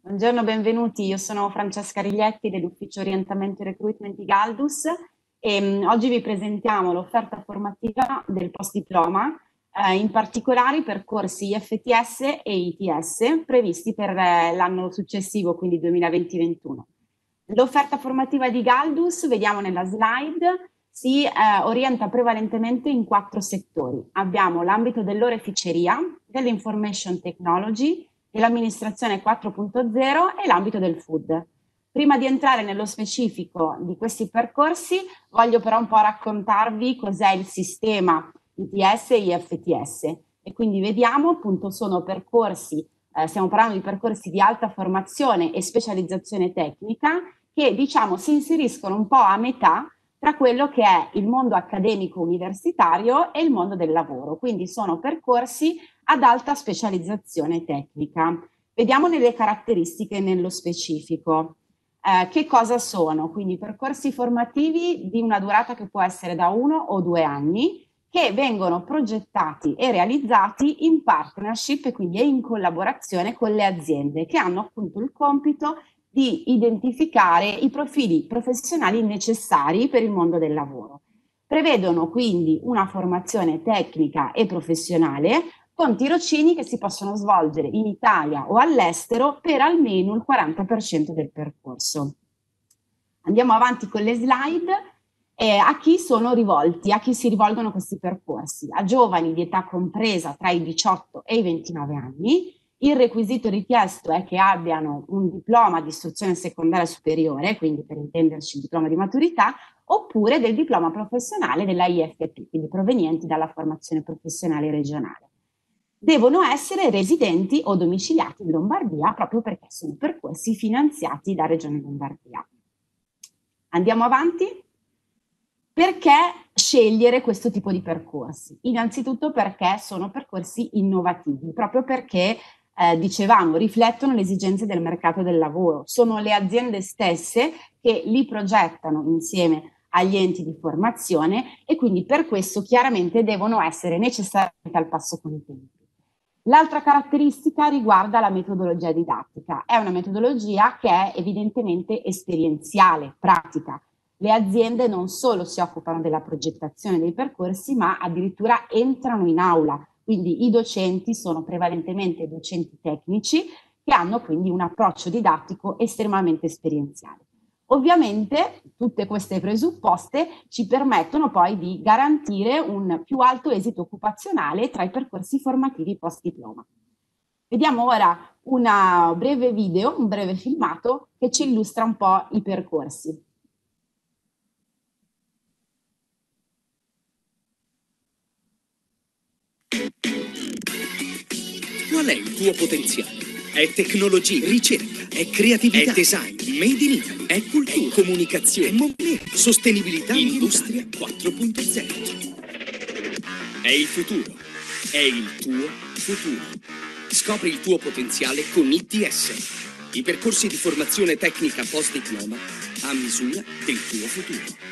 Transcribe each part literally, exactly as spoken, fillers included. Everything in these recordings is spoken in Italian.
Buongiorno, benvenuti. Io sono Francesca Riglietti dell'Ufficio Orientamento e Recruitment di Galdus e mh, oggi vi presentiamo l'offerta formativa del post-diploma, eh, in particolare i percorsi I F T S e I T S previsti per eh, l'anno successivo, quindi duemilaventi ventuno. L'offerta formativa di Galdus, vediamo nella slide, si eh, orienta prevalentemente in quattro settori. Abbiamo l'ambito dell'oreficeria, dell'information technology, dell'amministrazione quattro punto zero e l'ambito del food. Prima di entrare nello specifico di questi percorsi, voglio però un po' raccontarvi cos'è il sistema I T S e I F T S. E quindi vediamo, appunto, sono percorsi, eh, stiamo parlando di percorsi di alta formazione e specializzazione tecnica che, diciamo, si inseriscono un po' a metà tra quello che è il mondo accademico universitario e il mondo del lavoro. Quindi sono percorsi ad alta specializzazione tecnica. Vediamo nelle caratteristiche nello specifico. Eh, che cosa sono? Quindi percorsi formativi di una durata che può essere da uno o due anni, che vengono progettati e realizzati in partnership e quindi in collaborazione con le aziende che hanno appunto il compito di identificare i profili professionali necessari per il mondo del lavoro. Prevedono quindi una formazione tecnica e professionale con tirocini che si possono svolgere in Italia o all'estero per almeno il quaranta per cento del percorso. Andiamo avanti con le slide. Eh, a chi sono rivolti, a chi si rivolgono questi percorsi? A giovani di età compresa tra i diciotto e i ventinove anni. Il requisito richiesto è che abbiano un diploma di istruzione secondaria superiore, quindi per intenderci il diploma di maturità, oppure del diploma professionale della I F P, quindi provenienti dalla formazione professionale regionale. Devono essere residenti o domiciliati in Lombardia proprio perché sono percorsi finanziati da Regione Lombardia. Andiamo avanti. Perché scegliere questo tipo di percorsi? Innanzitutto perché sono percorsi innovativi, proprio perché, eh, dicevamo, riflettono le esigenze del mercato del lavoro. Sono le aziende stesse che li progettano insieme agli enti di formazione e quindi per questo chiaramente devono essere necessariamente al passo con i tempi. L'altra caratteristica riguarda la metodologia didattica. È una metodologia che è evidentemente esperienziale, pratica. Le aziende non solo si occupano della progettazione dei percorsi, ma addirittura entrano in aula. Quindi i docenti sono prevalentemente docenti tecnici che hanno quindi un approccio didattico estremamente esperienziale. Ovviamente tutte queste presupposte ci permettono poi di garantire un più alto esito occupazionale tra i percorsi formativi post-diploma. Vediamo ora un breve video, un breve filmato che ci illustra un po' i percorsi. Qual è il tuo potenziale? È tecnologia, ricerca, è creatività, è design, made in Italy, è cultura, è comunicazione, è movimento, sostenibilità, industria quattro punto zero. È il futuro, è il tuo futuro. Scopri il tuo potenziale con I T S, i percorsi di formazione tecnica post-diploma a misura del tuo futuro.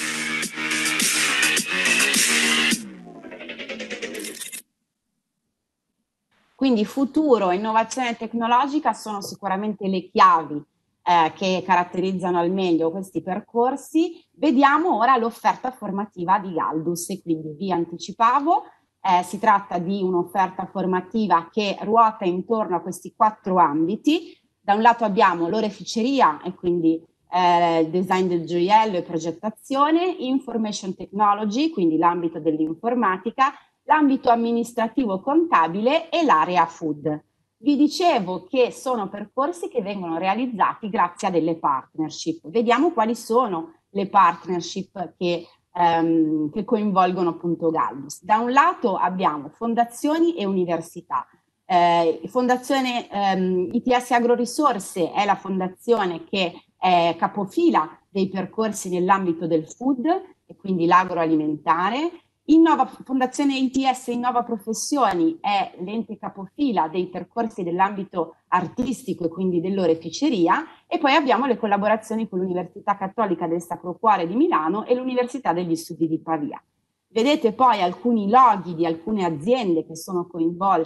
Quindi futuro e innovazione tecnologica sono sicuramente le chiavi eh, che caratterizzano al meglio questi percorsi. Vediamo ora l'offerta formativa di Galdus e quindi vi anticipavo, eh, si tratta di un'offerta formativa che ruota intorno a questi quattro ambiti. Da un lato abbiamo l'oreficeria e quindi eh, il design del gioiello e progettazione, information technology, quindi l'ambito dell'informatica, l'ambito amministrativo contabile e l'area food. Vi dicevo che sono percorsi che vengono realizzati grazie a delle partnership. Vediamo quali sono le partnership che, ehm, che coinvolgono appunto Galdus. Da un lato abbiamo fondazioni e università. Eh, fondazione ehm, I T S Agrorisorse è la fondazione che è capofila dei percorsi nell'ambito del food e quindi l'agroalimentare. Innova, Fondazione I T S Innova Professioni è l'ente capofila dei percorsi dell'ambito artistico e quindi dell'oreficeria, e poi abbiamo le collaborazioni con l'Università Cattolica del Sacro Cuore di Milano e l'Università degli Studi di Pavia. Vedete poi alcuni loghi di alcune aziende che sono coinvolte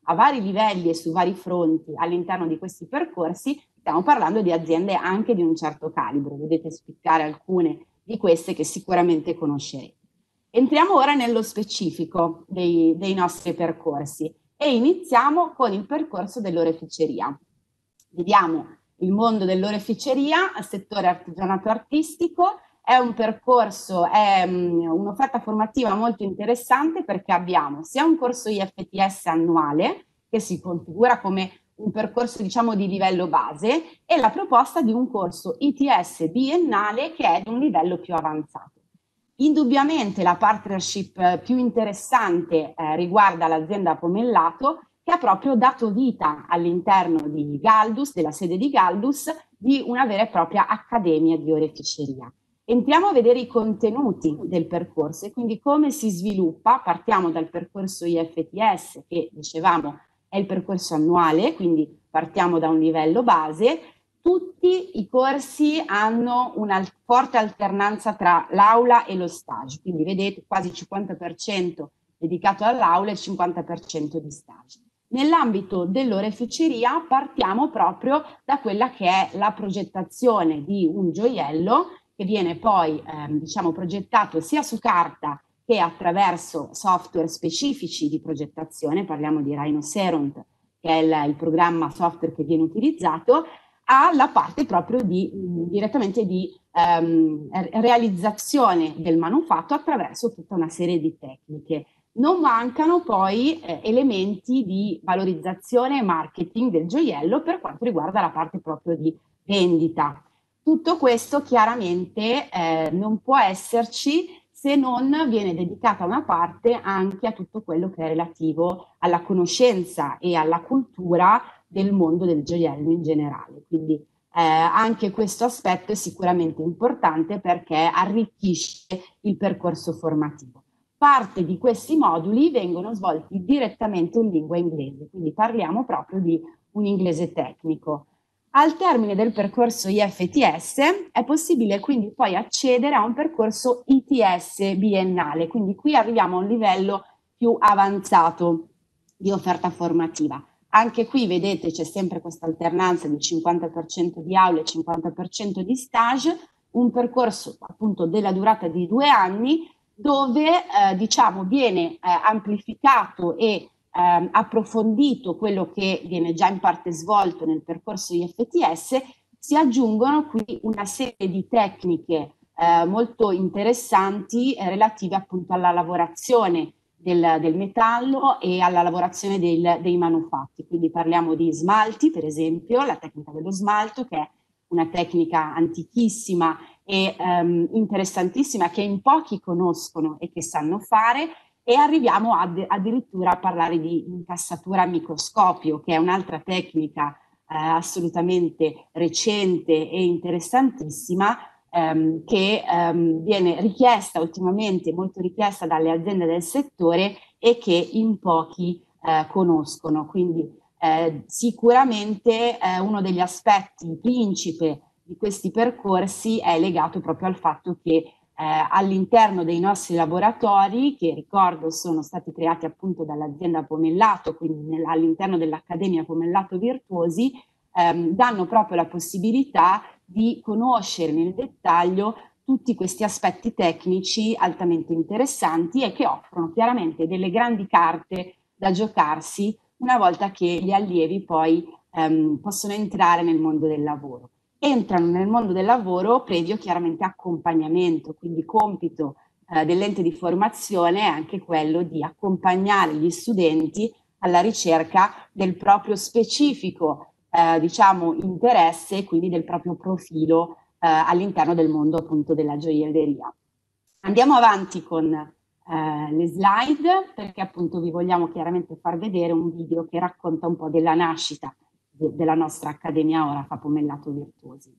a vari livelli e su vari fronti all'interno di questi percorsi, stiamo parlando di aziende anche di un certo calibro. Vedete spiccare alcune di queste che sicuramente conoscerete. Entriamo ora nello specifico dei, dei nostri percorsi e iniziamo con il percorso dell'oreficeria. Vediamo il mondo dell'oreficeria, settore artigianato artistico. È un percorso, è um, un'offerta formativa molto interessante perché abbiamo sia un corso I F T S annuale che si configura come un percorso diciamo di livello base e la proposta di un corso I T S biennale che è di un livello più avanzato. Indubbiamente la partnership più interessante eh, riguarda l'azienda Pomellato che ha proprio dato vita all'interno di Galdus, della sede di Galdus, di una vera e propria accademia di oreficeria. Entriamo a vedere i contenuti del percorso e quindi come si sviluppa. Partiamo dal percorso I F T S che dicevamo è il percorso annuale, quindi partiamo da un livello base. Tutti i corsi hanno una forte alternanza tra l'aula e lo stage, quindi vedete quasi il cinquanta per cento dedicato all'aula e il cinquanta per cento di stage. Nell'ambito dell'oreficeria partiamo proprio da quella che è la progettazione di un gioiello che viene poi eh, diciamo progettato sia su carta che attraverso software specifici di progettazione, parliamo di Rhinoceronte, che è il, il programma software che viene utilizzato, alla parte proprio di, direttamente di ehm, realizzazione del manufatto attraverso tutta una serie di tecniche. Non mancano poi eh, elementi di valorizzazione e marketing del gioiello per quanto riguarda la parte proprio di vendita. Tutto questo chiaramente eh, non può esserci se non viene dedicata una parte anche a tutto quello che è relativo alla conoscenza e alla cultura del mondo del gioiello in generale. Quindi eh, anche questo aspetto è sicuramente importante perché arricchisce il percorso formativo. Parte di questi moduli vengono svolti direttamente in lingua inglese, quindi parliamo proprio di un inglese tecnico. Al termine del percorso I F T S è possibile quindi poi accedere a un percorso I T S biennale, quindi qui arriviamo a un livello più avanzato di offerta formativa. Anche qui vedete c'è sempre questa alternanza di cinquanta per cento di aula e cinquanta per cento di stage, un percorso appunto della durata di due anni dove eh, diciamo viene eh, amplificato e eh, approfondito quello che viene già in parte svolto nel percorso I F T S, si aggiungono qui una serie di tecniche eh, molto interessanti eh, relative appunto alla lavorazione del, del metallo e alla lavorazione del, dei manufatti. Quindi parliamo di smalti, per esempio, la tecnica dello smalto, che è una tecnica antichissima e um, interessantissima che in pochi conoscono e che sanno fare, e arriviamo ad, addirittura a parlare di incassatura a microscopio, che è un'altra tecnica eh, assolutamente recente e interessantissima ehm, che ehm, viene richiesta ultimamente, molto richiesta dalle aziende del settore e che in pochi eh, conoscono. Quindi eh, sicuramente eh, uno degli aspetti principe di questi percorsi è legato proprio al fatto che Eh, all'interno dei nostri laboratori, che ricordo sono stati creati appunto dall'azienda Pomellato, quindi all'interno dell'Accademia Pomellato Virtuosi, ehm, danno proprio la possibilità di conoscere nel dettaglio tutti questi aspetti tecnici altamente interessanti e che offrono chiaramente delle grandi carte da giocarsi una volta che gli allievi poi ehm, possono entrare nel mondo del lavoro. Entrano nel mondo del lavoro previo chiaramente accompagnamento, quindi compito eh, dell'ente di formazione è anche quello di accompagnare gli studenti alla ricerca del proprio specifico eh, diciamo interesse e quindi del proprio profilo eh, all'interno del mondo appunto della gioielleria. Andiamo avanti con eh, le slide perché appunto vi vogliamo chiaramente far vedere un video che racconta un po' della nascita della nostra Accademia Orafa Pomellato Virtuosi.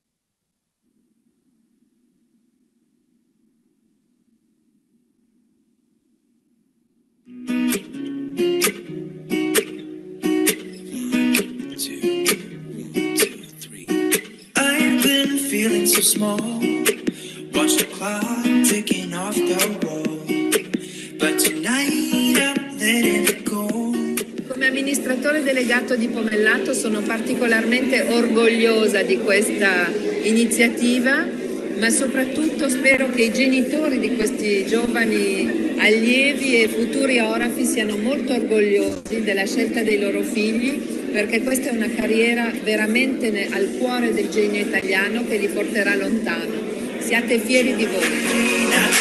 I've been feeling so small, watch the clock ticking off the wall, but tonight I'm letting it go. Come amministratore delegato di Pomellato sono particolarmente orgogliosa di questa iniziativa, ma soprattutto spero che i genitori di questi giovani allievi e futuri orafi siano molto orgogliosi della scelta dei loro figli, perché questa è una carriera veramente al cuore del genio italiano che li porterà lontano. Siate fieri di voi.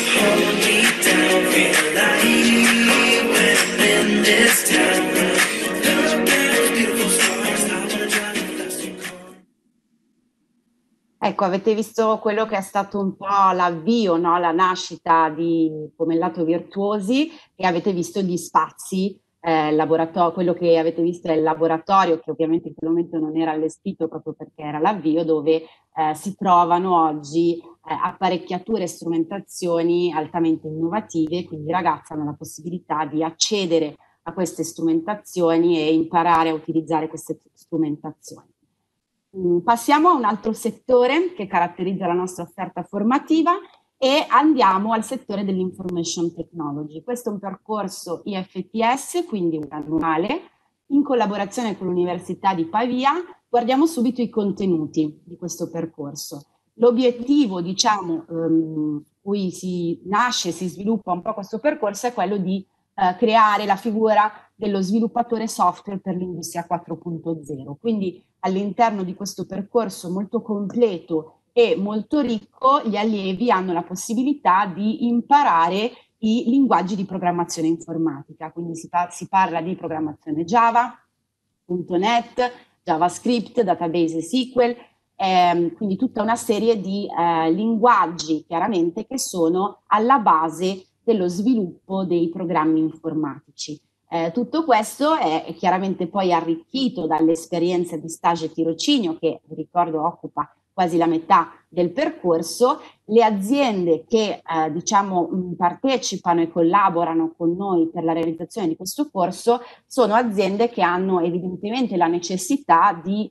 Ecco, avete visto quello che è stato un po' l'avvio, no? La nascita di Pomellato Virtuosi, e avete visto gli spazi, eh, laboratorio, quello che avete visto è il laboratorio, che ovviamente in quel momento non era allestito proprio perché era l'avvio, dove eh, si trovano oggi eh, apparecchiature e strumentazioni altamente innovative, quindi i ragazzi hanno la possibilità di accedere a queste strumentazioni e imparare a utilizzare queste strumentazioni. Passiamo a un altro settore che caratterizza la nostra offerta formativa e andiamo al settore dell'information technology. Questo è un percorso I F T S, quindi un annuale, in collaborazione con l'Università di Pavia. Guardiamo subito i contenuti di questo percorso. L'obiettivo, diciamo, um, cui si nasce, si sviluppa un po' questo percorso, è quello di uh, creare la figura dello sviluppatore software per l'industria quattro punto zero. Quindi all'interno di questo percorso molto completo e molto ricco, gli allievi hanno la possibilità di imparare i linguaggi di programmazione informatica. Quindi si, pa- si parla di programmazione Java, punto net, JavaScript, database S Q L, ehm, quindi tutta una serie di eh, linguaggi chiaramente che sono alla base dello sviluppo dei programmi informatici. Eh, tutto questo è, è chiaramente poi arricchito dall'esperienza di stage e tirocinio, che vi ricordo occupa quasi la metà del percorso. Le aziende che eh, diciamo mh, partecipano e collaborano con noi per la realizzazione di questo corso sono aziende che hanno evidentemente la necessità di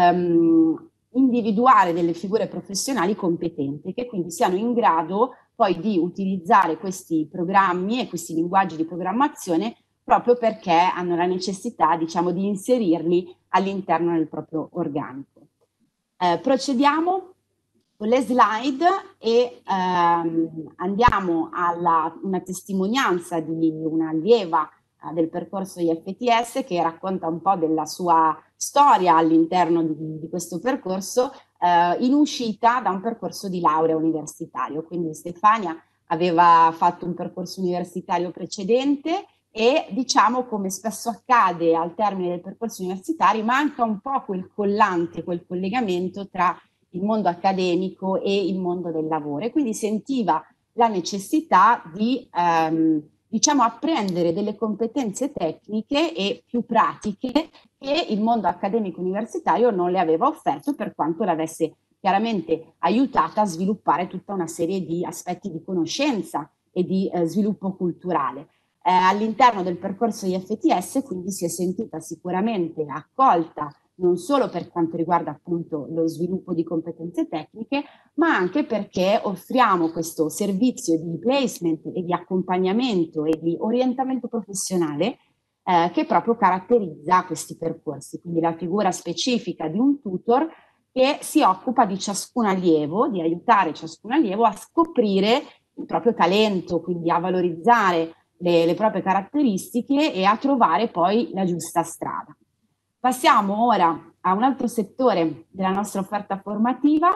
ehm, individuare delle figure professionali competenti, che quindi siano in grado poi di utilizzare questi programmi e questi linguaggi di programmazione proprio perché hanno la necessità, diciamo, di inserirli all'interno del proprio organico. Eh, procediamo con le slide e ehm, andiamo alla una testimonianza di un'allieva eh, del percorso I F T S, che racconta un po' della sua storia all'interno di, di questo percorso, eh, in uscita da un percorso di laurea universitario. Quindi Stefania aveva fatto un percorso universitario precedente e, diciamo, come spesso accade al termine del percorso universitario, manca un po' quel collante, quel collegamento tra il mondo accademico e il mondo del lavoro, e quindi sentiva la necessità di ehm, diciamo apprendere delle competenze tecniche e più pratiche che il mondo accademico universitario non le aveva offerto, per quanto l'avesse chiaramente aiutata a sviluppare tutta una serie di aspetti di conoscenza e di eh, sviluppo culturale. Eh, all'interno del percorso I F T S quindi si è sentita sicuramente accolta non solo per quanto riguarda appunto lo sviluppo di competenze tecniche, ma anche perché offriamo questo servizio di placement e di accompagnamento e di orientamento professionale eh, che proprio caratterizza questi percorsi. Quindi la figura specifica di un tutor che si occupa di ciascun allievo, di aiutare ciascun allievo a scoprire il proprio talento, quindi a valorizzare le, le proprie caratteristiche e a trovare poi la giusta strada. Passiamo ora a un altro settore della nostra offerta formativa.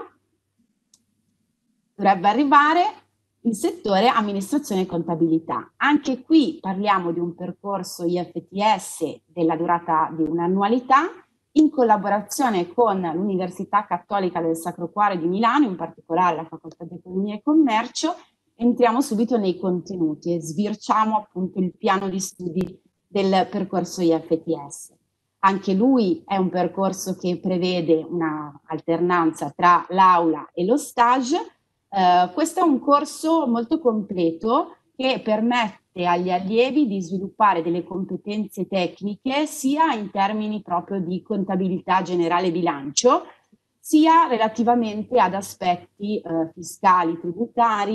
Dovrebbe arrivare il settore amministrazione e contabilità. Anche qui parliamo di un percorso I F T S della durata di un'annualità, in collaborazione con l'Università Cattolica del Sacro Cuore di Milano, in particolare la Facoltà di Economia e Commercio. Entriamo subito nei contenuti e sbirciamo appunto il piano di studi del percorso I F T S. Anche lui è un percorso che prevede una alternanza tra l'aula e lo stage. Eh, questo è un corso molto completo che permette agli allievi di sviluppare delle competenze tecniche sia in termini proprio di contabilità generale e bilancio, sia relativamente ad aspetti eh, fiscali, tributari,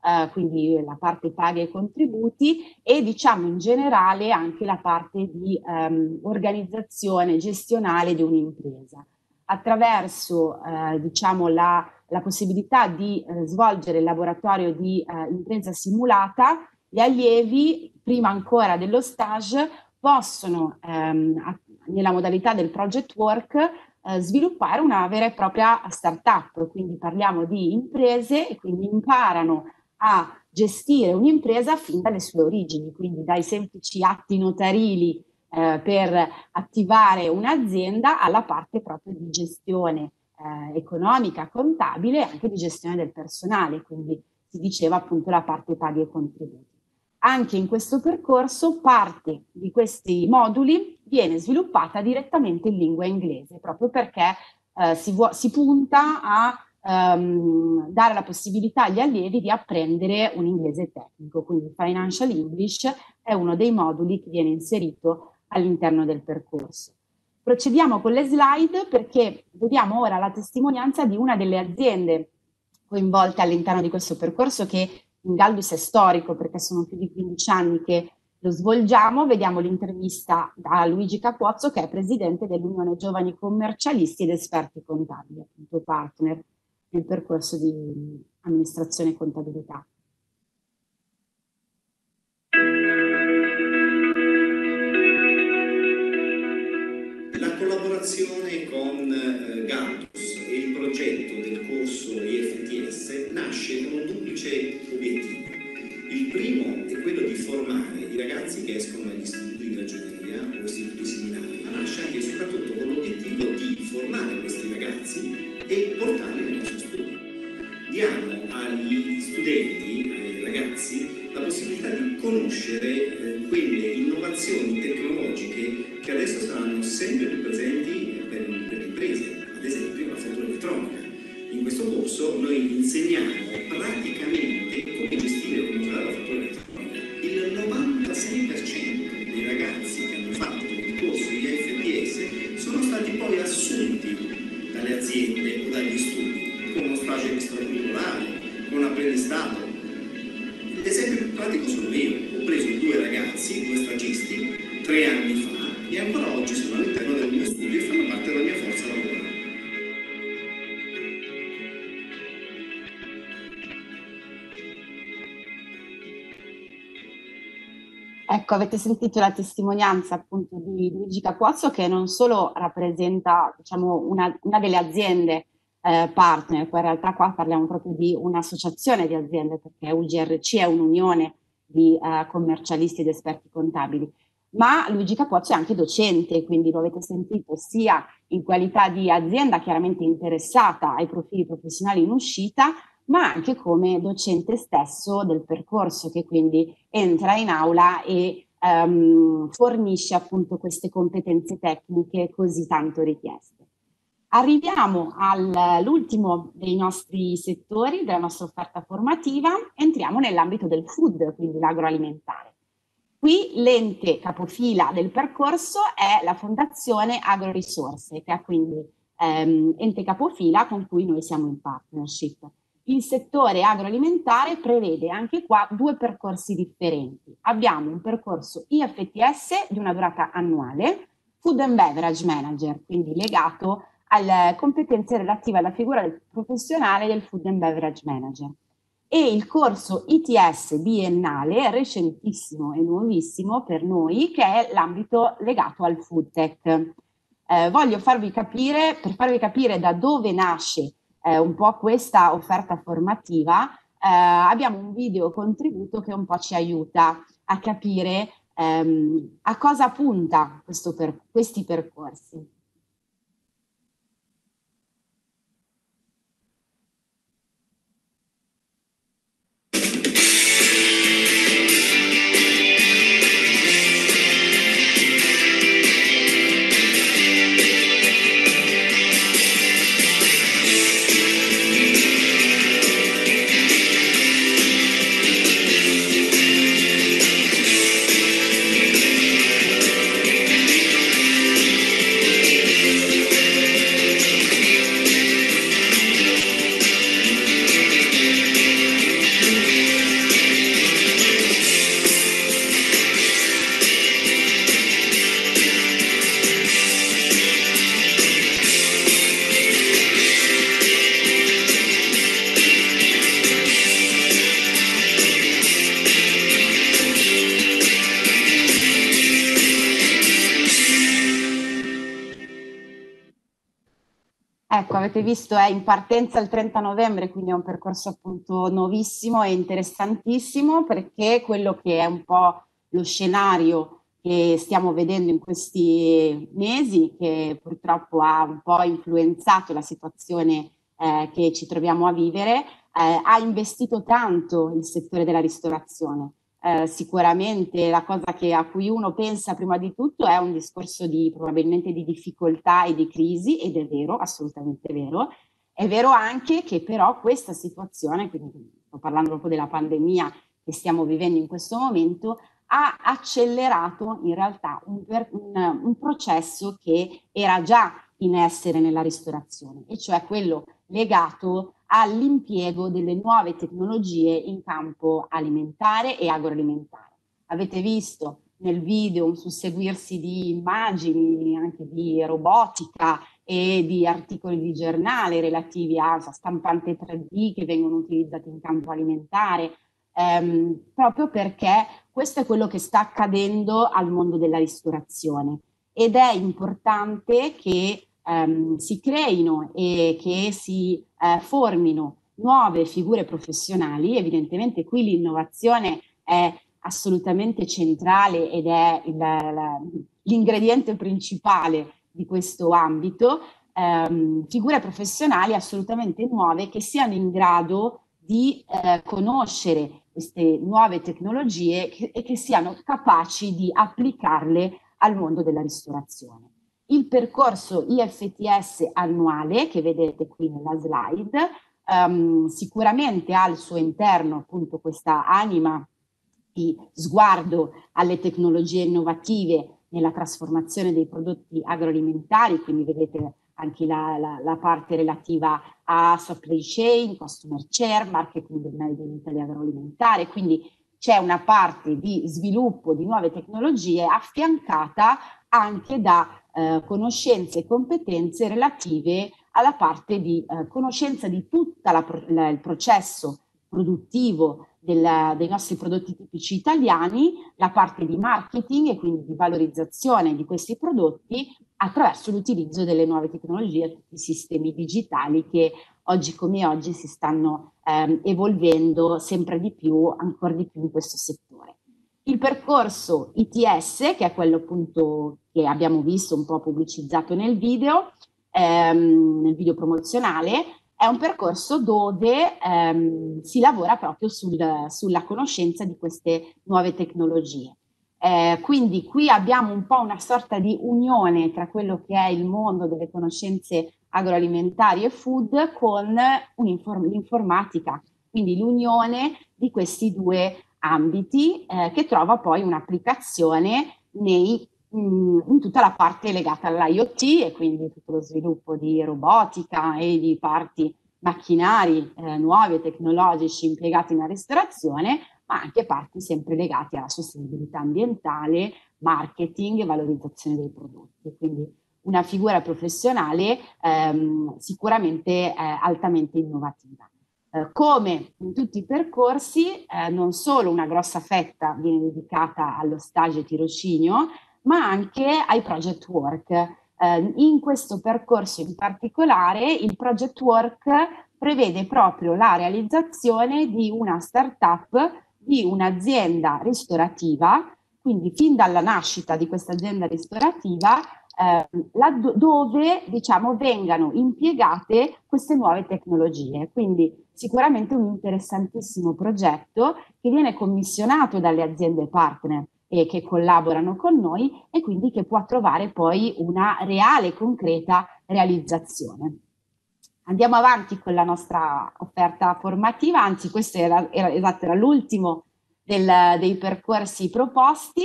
eh, quindi la parte paghe e contributi, e diciamo in generale anche la parte di ehm, organizzazione gestionale di un'impresa, attraverso eh, diciamo la, la possibilità di eh, svolgere il laboratorio di eh, impresa simulata. Gli allievi, prima ancora dello stage, possono ehm, a, nella modalità del project work eh, sviluppare una vera e propria startup, quindi parliamo di imprese e quindi imparano a gestire un'impresa fin dalle sue origini, quindi dai semplici atti notarili eh, per attivare un'azienda alla parte proprio di gestione eh, economica, contabile e anche di gestione del personale, quindi si diceva appunto la parte paghi e contributi. Anche in questo percorso parte di questi moduli viene sviluppata direttamente in lingua inglese, proprio perché eh, si, vuo- si punta a ehm, dare la possibilità agli allievi di apprendere un inglese tecnico, quindi Financial English è uno dei moduli che viene inserito all'interno del percorso. Procediamo con le slide perché vediamo ora la testimonianza di una delle aziende coinvolte all'interno di questo percorso, che in Galdus è storico perché sono più di quindici anni che lo svolgiamo. Vediamo l'intervista da Luigi Capozzo, che è presidente dell'Unione Giovani Commercialisti ed Esperti Contabili, appunto partner nel percorso di amministrazione e contabilità. La collaborazione con eh, Galdus e il progetto del corso I F T S nasce con un duplice obiettivo. Il primo è quello di formare i ragazzi che escono dagli istituti di ragioneria o istituti similari, ma nasce anche e soprattutto con l'obiettivo di formare questi ragazzi e portarli nel nostro studio. Diamo agli studenti, ai ragazzi, la possibilità di conoscere eh, quelle innovazioni tecnologiche che adesso saranno sempre più presenti per, per le imprese, ad esempio la fattura elettronica. In questo corso noi insegniamo praticamente come gestire e come usare la fattura elettronica. Il novantasei per cento dei ragazzi che hanno fatto il corso I F T S sono stati poi assunti dalle aziende o dagli studi con uno stage extracurricolare, con un apprendistato. L'esempio più pratico sono io. Ho preso due ragazzi, due stagisti, tre anni fa, e ancora oggi sono all'interno del mio studio e fanno parte della mia forza lavoro. Ecco, avete sentito la testimonianza appunto di Luigi Capozzo, che non solo rappresenta, diciamo, una, una delle aziende eh, partner, poi in realtà qua parliamo proprio di un'associazione di aziende, perché U G R C è un'unione di eh, commercialisti ed esperti contabili, ma Luigi Capozzo è anche docente, quindi lo avete sentito sia in qualità di azienda chiaramente interessata ai profili professionali in uscita, ma anche come docente stesso del percorso, che quindi entra in aula e um, fornisce appunto queste competenze tecniche così tanto richieste. Arriviamo all'ultimo dei nostri settori, della nostra offerta formativa, entriamo nell'ambito del food, quindi l'agroalimentare. Qui l'ente capofila del percorso è la Fondazione Agrorisorse, che è quindi ehm, ente capofila con cui noi siamo in partnership. Il settore agroalimentare prevede anche qua due percorsi differenti. Abbiamo un percorso I F T S di una durata annuale, Food and Beverage Manager, quindi legato alle competenze relative alla figura del professionale del Food and Beverage Manager. E il corso I T S biennale, recentissimo e nuovissimo per noi, che è l'ambito legato al food tech. Eh, voglio farvi capire, per farvi capire da dove nasce eh, un po' questa offerta formativa, eh, abbiamo un video contributo che un po' ci aiuta a capire ehm, a cosa punta questo per, questi percorsi. Ecco, avete visto, è in partenza il trenta novembre, quindi è un percorso appunto nuovissimo e interessantissimo, perché quello che è un po' lo scenario che stiamo vedendo in questi mesi, che purtroppo ha un po' influenzato la situazione eh, che ci troviamo a vivere, eh, ha investito tanto il settore della ristorazione. Eh, sicuramente la cosa che, a cui uno pensa prima di tutto è un discorso di probabilmente di difficoltà e di crisi, ed è vero, assolutamente vero. È vero anche che però questa situazione, quindi sto parlando proprio della pandemia che stiamo vivendo in questo momento, ha accelerato in realtà un, per, un, un processo che era già in essere nella ristorazione, e cioè quello legato all'impiego delle nuove tecnologie in campo alimentare e agroalimentare. Avete visto nel video un susseguirsi di immagini, anche di robotica e di articoli di giornale relativi a stampante tre D che vengono utilizzati in campo alimentare, ehm, proprio perché questo è quello che sta accadendo al mondo della ristorazione, ed è importante che ehm, si creino e che si eh, formino nuove figure professionali. Evidentemente qui l'innovazione è assolutamente centrale ed è il, la, l'ingrediente principale di questo ambito, ehm, figure professionali assolutamente nuove che siano in grado di eh, conoscere queste nuove tecnologie che, e che siano capaci di applicarle al mondo della ristorazione. Il percorso I F T S annuale, che vedete qui nella slide, um, sicuramente ha al suo interno appunto questa anima di sguardo alle tecnologie innovative nella trasformazione dei prodotti agroalimentari, quindi vedete anche la, la, la parte relativa a supply chain, customer share, marketing del Made in Italy agroalimentare, quindi c'è una parte di sviluppo di nuove tecnologie affiancata anche da eh, conoscenze e competenze relative alla parte di eh, conoscenza di tutto il processo produttivo del, dei nostri prodotti tipici italiani, la parte di marketing e quindi di valorizzazione di questi prodotti attraverso l'utilizzo delle nuove tecnologie, tutti i sistemi digitali che oggi come oggi si stanno ehm, evolvendo sempre di più, ancora di più in questo settore. Il percorso I T S, che è quello appunto che abbiamo visto un po' pubblicizzato nel video, ehm, nel video promozionale, è un percorso dove ehm, si lavora proprio sul, sulla conoscenza di queste nuove tecnologie. Eh, quindi qui abbiamo un po' una sorta di unione tra quello che è il mondo delle conoscenze agroalimentari e food con l'informatica, quindi l'unione di questi due ambiti eh, che trova poi un'applicazione nei, mh, in tutta la parte legata all'I O T e quindi tutto lo sviluppo di robotica e di parti macchinari eh, nuovi e tecnologici impiegati nella ristorazione, ma anche parti sempre legate alla sostenibilità ambientale, marketing e valorizzazione dei prodotti. Quindi una figura professionale ehm, sicuramente eh, altamente innovativa. Eh, come in tutti i percorsi, eh, non solo una grossa fetta viene dedicata allo stage e tirocinio, ma anche ai project work. Eh, in questo percorso in particolare, il project work prevede proprio la realizzazione di una startup di un'azienda ristorativa, quindi fin dalla nascita di questa azienda ristorativa, eh, dove diciamo vengano impiegate queste nuove tecnologie. Quindi sicuramente un interessantissimo progetto che viene commissionato dalle aziende partner e che collaborano con noi e quindi che può trovare poi una reale e concreta realizzazione. Andiamo avanti con la nostra offerta formativa, anzi questo era, era, esatto, era l'ultimo dei percorsi proposti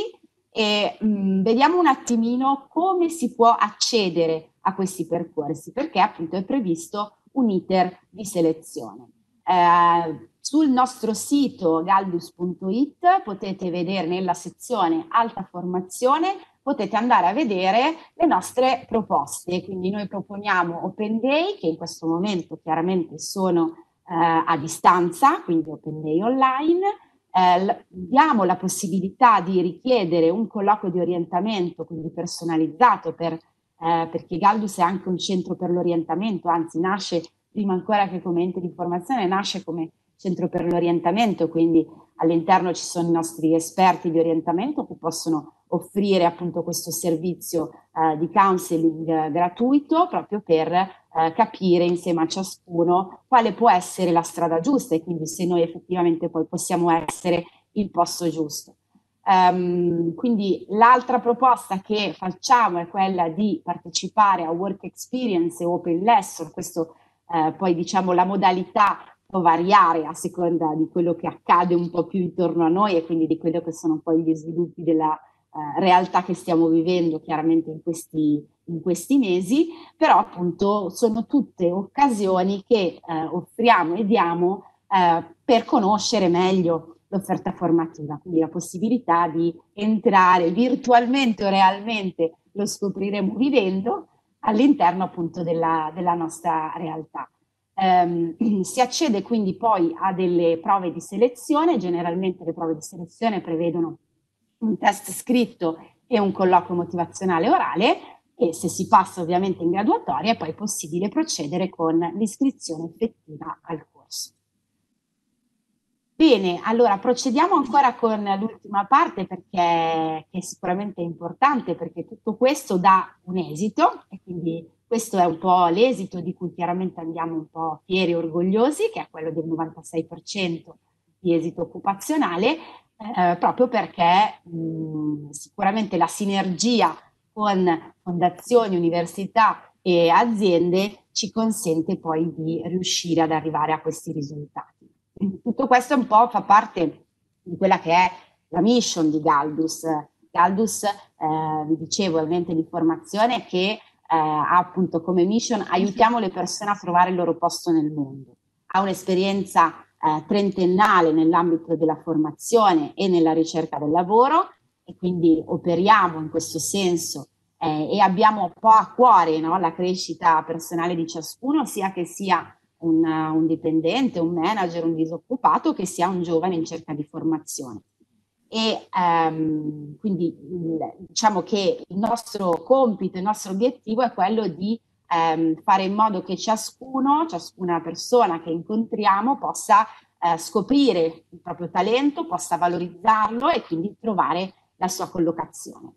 e mh, vediamo un attimino come si può accedere a questi percorsi, perché appunto è previsto un iter di selezione. Eh, sul nostro sito galdus punto it potete vedere nella sezione alta formazione, potete andare a vedere le nostre proposte. Quindi noi proponiamo Open Day, che in questo momento chiaramente sono eh, a distanza, quindi Open Day online. Eh, diamo la possibilità di richiedere un colloquio di orientamento, quindi personalizzato per eh, perché Galdus è anche un centro per l'orientamento, anzi nasce prima ancora che come ente di formazione, nasce come centro per l'orientamento, quindi all'interno ci sono i nostri esperti di orientamento che possono offrire appunto questo servizio eh, di counseling eh, gratuito proprio per eh, capire insieme a ciascuno quale può essere la strada giusta e quindi se noi effettivamente poi possiamo essere il posto giusto. Um, quindi l'altra proposta che facciamo è quella di partecipare a Work Experience e Open Lesson, questo eh, poi diciamo la modalità può variare a seconda di quello che accade un po' più intorno a noi e quindi di quello che sono poi gli sviluppi della eh, realtà che stiamo vivendo chiaramente in questi, in questi mesi, però appunto sono tutte occasioni che eh, offriamo e diamo eh, per conoscere meglio l'offerta formativa, quindi la possibilità di entrare virtualmente o realmente, lo scopriremo vivendo, all'interno appunto della, della nostra realtà. Um, si accede quindi poi a delle prove di selezione, generalmente le prove di selezione prevedono un test scritto e un colloquio motivazionale orale e se si passa ovviamente in graduatoria è poi possibile procedere con l'iscrizione effettiva al corso. Bene, allora procediamo ancora con l'ultima parte perché che è sicuramente importante perché tutto questo dà un esito e quindi questo è un po' l'esito di cui chiaramente andiamo un po' fieri e orgogliosi, che è quello del novantasei per cento di esito occupazionale, eh, proprio perché mh, sicuramente la sinergia con fondazioni, università e aziende ci consente poi di riuscire ad arrivare a questi risultati. Tutto questo un po' fa parte di quella che è la mission di Galdus. Galdus, eh, vi dicevo, è un ente di formazione che eh, ha appunto come mission aiutiamo le persone a trovare il loro posto nel mondo. Ha un'esperienza eh, trentennale nell'ambito della formazione e nella ricerca del lavoro e quindi operiamo in questo senso eh, e abbiamo un po' a cuore, no, la crescita personale di ciascuno, sia che sia Un, un dipendente, un manager, un disoccupato, che sia un giovane in cerca di formazione. E um, quindi diciamo che il nostro compito, il nostro obiettivo è quello di um, fare in modo che ciascuno, ciascuna persona che incontriamo possa uh, scoprire il proprio talento, possa valorizzarlo e quindi trovare la sua collocazione.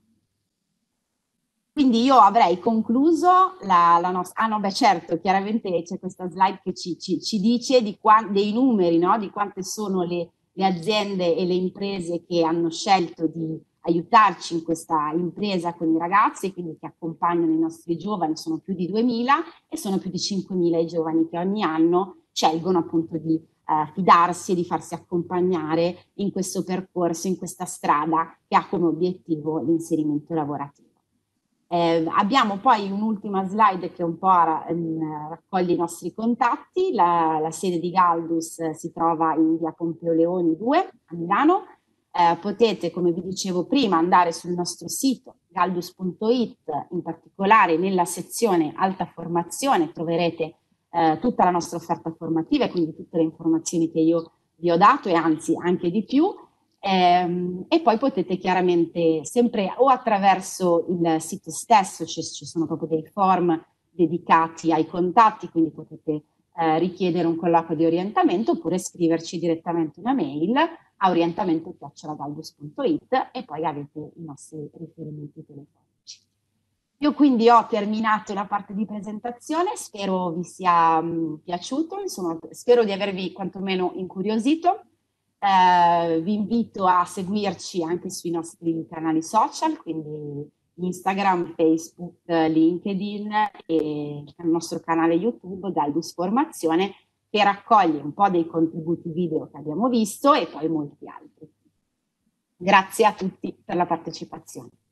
Quindi io avrei concluso la, la nostra... Ah no, beh certo, chiaramente c'è questa slide che ci, ci, ci dice di qua, dei numeri, no? Di quante sono le, le aziende e le imprese che hanno scelto di aiutarci in questa impresa con i ragazzi, quindi che accompagnano i nostri giovani, sono più di duemila e sono più di cinquemila i giovani che ogni anno scelgono appunto di eh, fidarsi e di farsi accompagnare in questo percorso, in questa strada che ha come obiettivo l'inserimento lavorativo. Eh, abbiamo poi un'ultima slide che un po' ehm, raccoglie i nostri contatti. La, la sede di Galdus eh, si trova in via Pompeo Leoni due a Milano. Eh, potete, come vi dicevo prima, andare sul nostro sito galdus punto it, in particolare nella sezione alta formazione troverete eh, tutta la nostra offerta formativa e quindi tutte le informazioni che io vi ho dato e anzi anche di più. Eh, e poi potete chiaramente sempre o attraverso il sito stesso, ci, ci sono proprio dei form dedicati ai contatti, quindi potete eh, richiedere un colloquio di orientamento oppure scriverci direttamente una mail a orientamento chiocciola galdus punto it e poi avete i nostri riferimenti telefonici. Io quindi ho terminato la parte di presentazione, spero vi sia mh, piaciuto, insomma, spero di avervi quantomeno incuriosito. Eh, vi invito a seguirci anche sui nostri canali social, quindi Instagram, Facebook, LinkedIn e il nostro canale YouTube Galdus Formazione, che raccoglie un po' dei contributi video che abbiamo visto e poi molti altri. Grazie a tutti per la partecipazione.